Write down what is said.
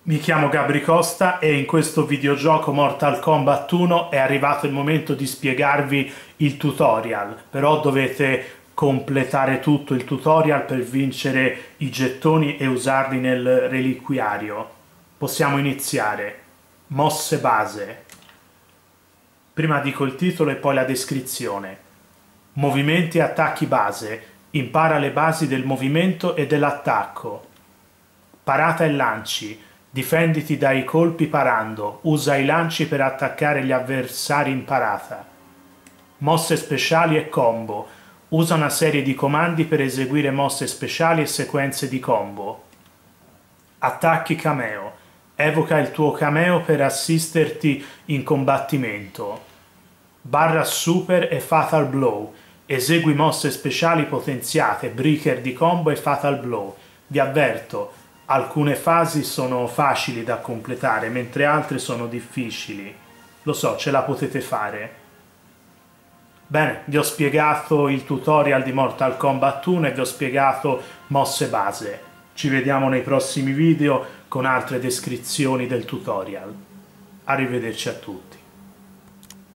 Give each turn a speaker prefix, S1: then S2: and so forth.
S1: Mi chiamo Gabri Costa e in questo videogioco Mortal Kombat 1 è arrivato il momento di spiegarvi il tutorial, però dovete completare tutto il tutorial per vincere i gettoni e usarli nel reliquiario. Possiamo iniziare. Mosse base. Prima dico il titolo e poi la descrizione. Movimenti e attacchi base. Impara le basi del movimento e dell'attacco. Parata e lanci. Difenditi dai colpi parando, usa i lanci per attaccare gli avversari in parata. Mosse speciali e combo. Usa una serie di comandi per eseguire mosse speciali e sequenze di combo. Attacchi cameo. Evoca il tuo cameo per assisterti in combattimento. Barra super e fatal blow. Esegui mosse speciali potenziate, breaker di combo e fatal blow. Vi avverto, alcune fasi sono facili da completare, mentre altre sono difficili. Lo so, ce la potete fare. Bene, vi ho spiegato il tutorial di Mortal Kombat 1 e vi ho spiegato mosse base. Ci vediamo nei prossimi video con altre descrizioni del tutorial. Arrivederci a tutti.